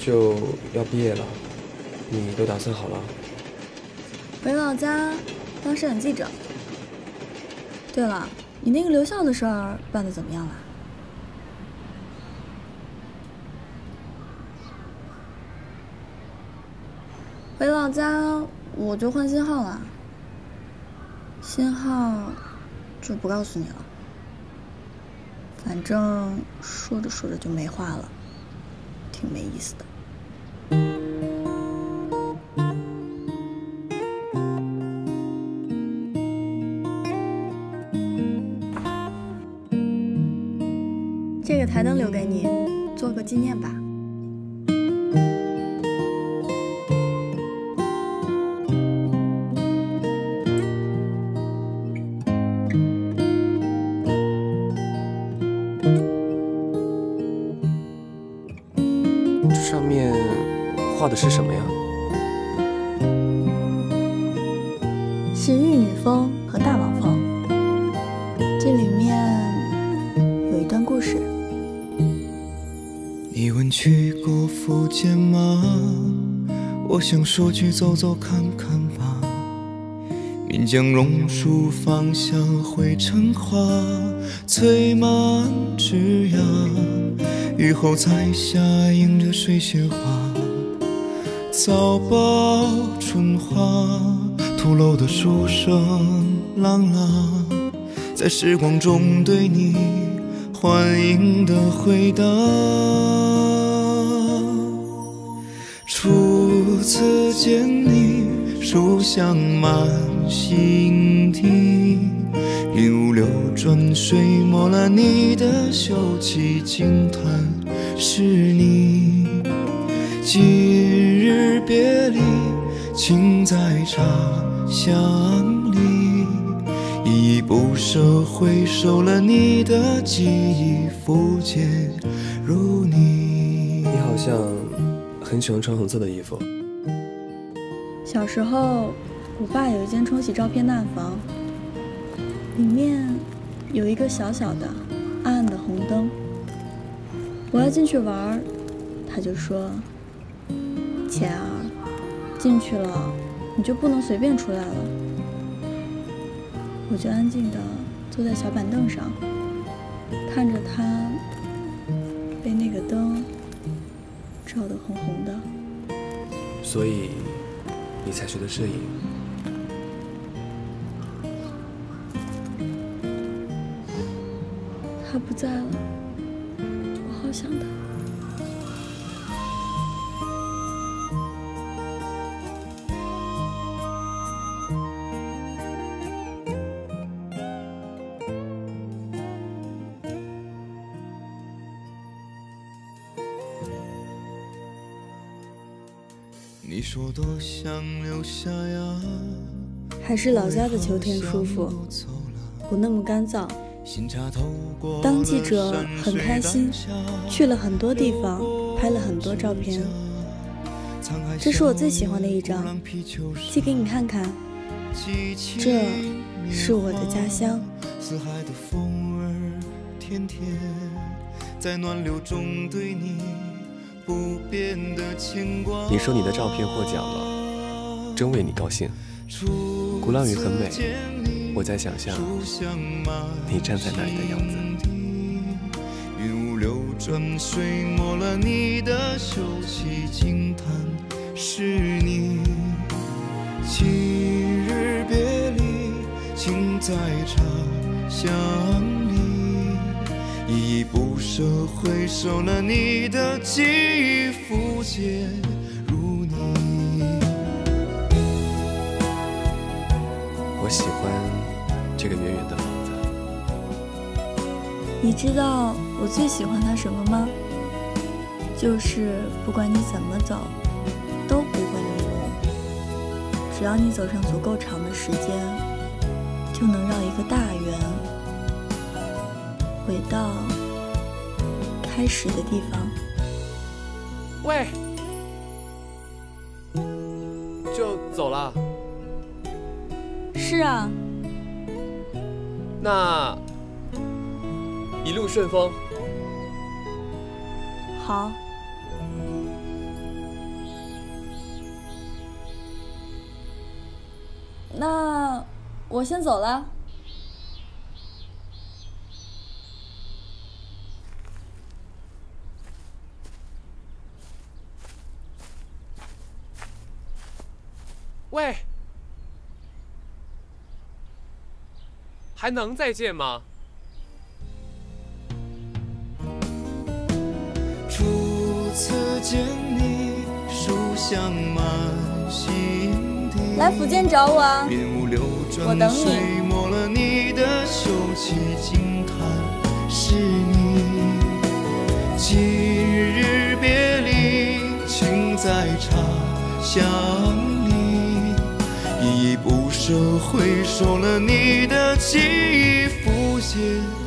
就要毕业了，你都打算好了？ 回老家当摄影记者。对了，你那个留校的事儿办得怎么样了？回老家我就换新号了，新号就不告诉你了。反正说着说着就没话了，挺没意思的。这个台灯留给你，做个纪念吧。 上面画的是什么呀？ 是玉女峰和大王峰，这里面有一段故事。 你问去过福建吗？我想说句走走看看吧。岷江榕树芳香汇成花，翠满枝桠，雨后彩霞映着水仙花。早报春花，土楼的书声朗朗，在时光中对你欢迎的回答。初次见你，书香满心底，云雾流转，水墨了你的秀气，惊叹是你。今日别离，情在茶香里，依依不舍回首了你的记忆，福建如你。 你好像很喜欢穿红色的衣服。 小时候，我爸有一间冲洗照片的暗房，里面有一个小小的、暗暗的红灯。我要进去玩，他就说：“钱儿，进去了你就不能随便出来了。”我就安静地坐在小板凳上，看着他被那个灯照得红红的。 所以你才学的摄影。 他不在了，我好想他。 你说多想留下呀， 还是老家的秋天舒服，不那么干燥。当记者很开心，去了很多地方，拍了很多照片。这是我最喜欢的一张，寄给你看看。这是我的家乡。 四海的风儿甜甜，在暖流中对你不变的牵挂。 你说你的照片获奖了，真为你高兴。鼓浪屿很美，我在想象你站在那里的样子。 云雾流转，水墨了你的秀气，惊叹是你。今日别离，情在茶香里，依依不舍回首了你的记忆，福建如你。 我喜欢这个圆圆的房子。 你知道我最喜欢它什么吗？就是不管你怎么走，都不会迷路。只要你走上足够长的时间，就能绕一个大圆，回到开始的地方。 喂，就走了？ 是啊。 那一路顺风。 好。 那我先走了。 喂，还能再见吗？ 初次见你，书香满心底。 来福建找我啊！我等你。 抹了你的秀气，惊叹是你。今日别离，情在茶香里，依依不舍，回首了你的记忆，浮现